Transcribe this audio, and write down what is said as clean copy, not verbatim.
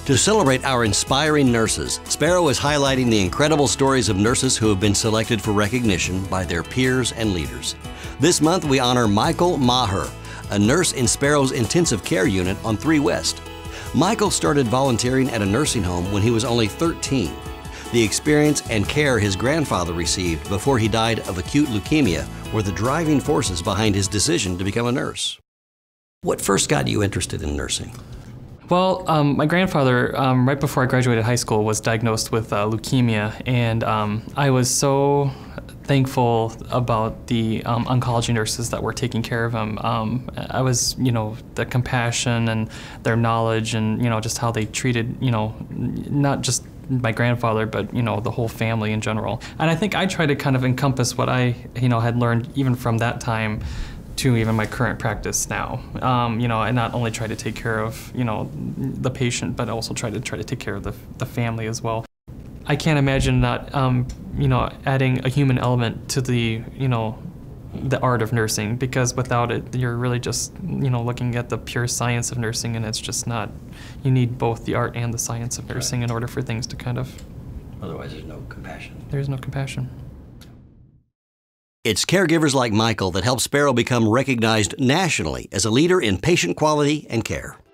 To celebrate our inspiring nurses, Sparrow is highlighting the incredible stories of nurses who have been selected for recognition by their peers and leaders. This month, we honor Michael Maher, a nurse in Sparrow's intensive care unit on 3 West. Michael started volunteering at a nursing home when he was only 13. The experience and care his grandfather received before he died of acute leukemia were the driving forces behind his decision to become a nurse. What first got you interested in nursing? Well, my grandfather, right before I graduated high school, was diagnosed with leukemia, and I was so thankful about the oncology nurses that were taking care of him. I was, the compassion and their knowledge and, just how they treated, not just my grandfather, but, the whole family in general. And I think I tried to kind of encompass what I, had learned even from that time to even my current practice now. And not only try to take care of, the patient, but also try to take care of the family as well. I can't imagine not, adding a human element to the art of nursing, because without it, you're really just, looking at the pure science of nursing, and it's just not, you need both the art and the science of nursing in order for things to kind of... Otherwise, there's no compassion. There's no compassion. It's caregivers like Michael that help Sparrow become recognized nationally as a leader in patient quality and care.